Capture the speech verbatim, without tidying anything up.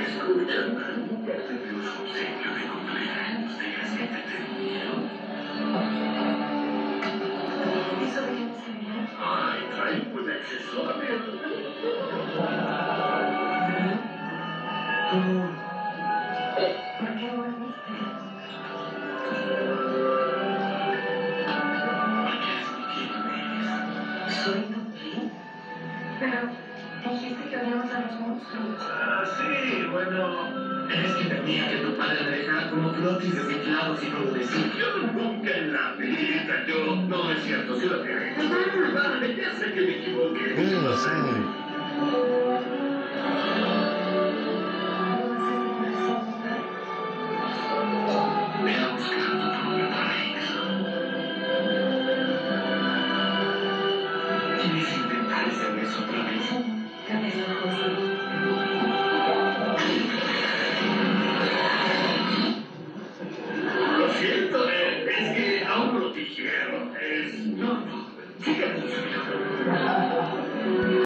Escucha, nunca te dio un obsequio de cumpleaños de gaceta terminado. ¿Eso de qué me serviría? Ay, trae un buen accesorio. ¿Cómo? ¿Por qué volviste? Porque eres mi quien eres. ¿Soy tu qué? Pero dijiste que odiamos a los monstruos. Ah, sí, bueno. Es que temía que tu padre me dejara como flotis desinflados y no lo decía. Yo nunca en la vida, yo... No es cierto, sí lo que... Mamá. Vale, ya sé que me equivoqué. Bueno, sí.